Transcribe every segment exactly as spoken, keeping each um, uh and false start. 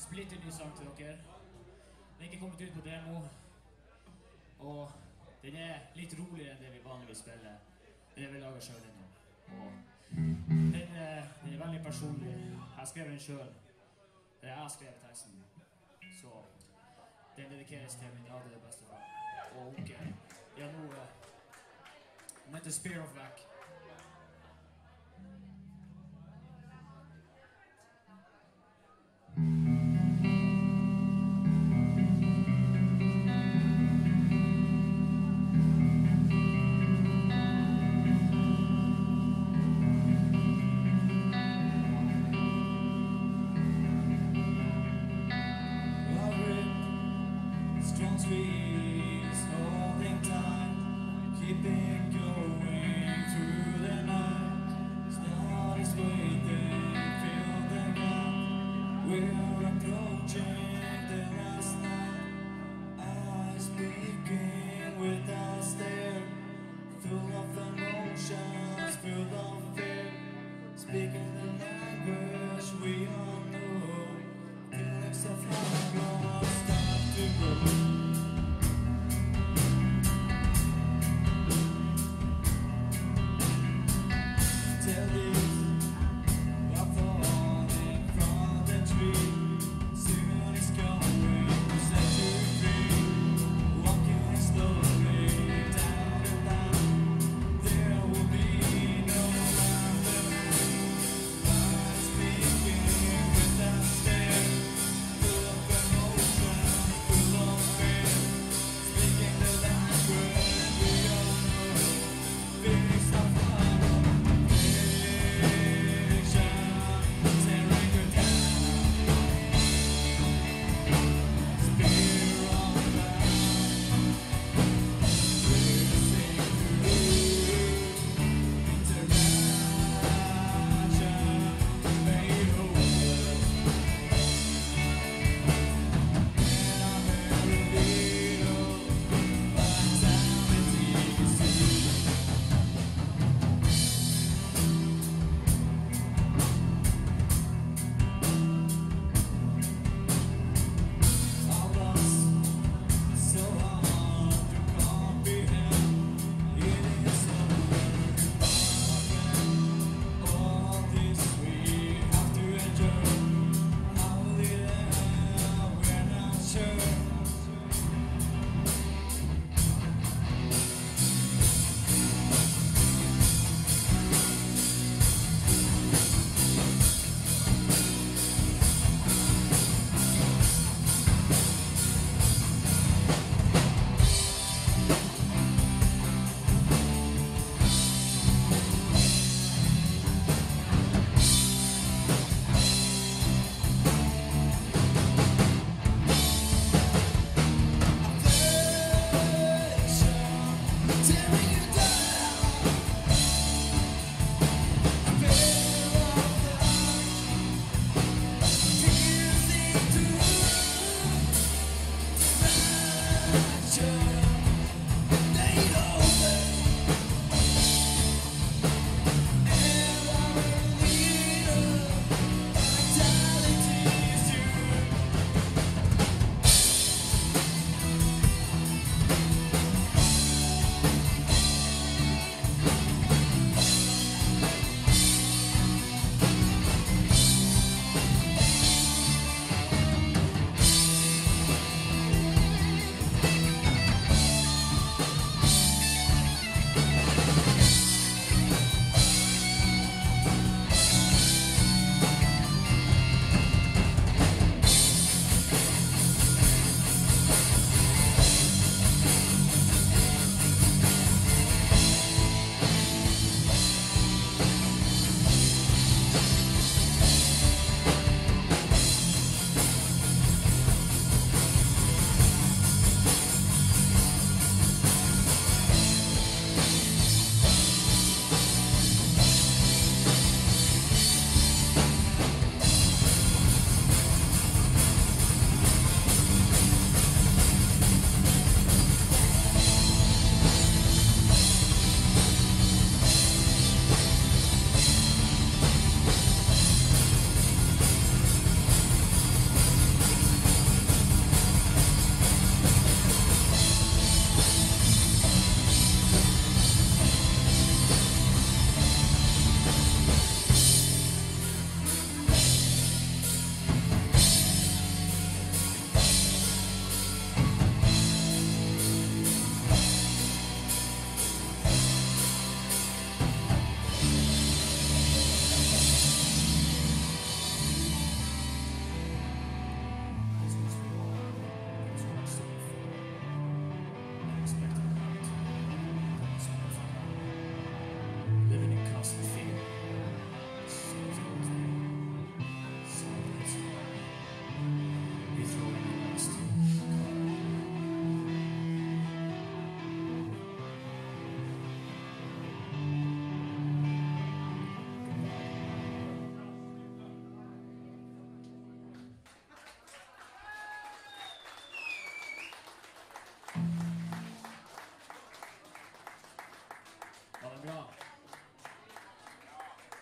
splitter ny sang til dere. Den er ikke kommet ut på demo, og den er litt roligere enn det vi vanligvis spiller. Det vi lager selv ennå. Og den er, den er veldig personlig. Jeg skrev den selv. Det er jeg som skrev teksten. Så den dedikeres til min aller beste venn. Og onkel. Ja, nå Hun heter Spear of Vac. Trees holding time, keeping going through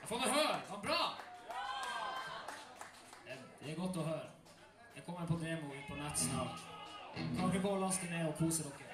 Jeg får dere høre, det var bra! Det, det er godt å høre. Jeg kommer på demo på nett snart. Kan dere gå og laste ned og kose dere?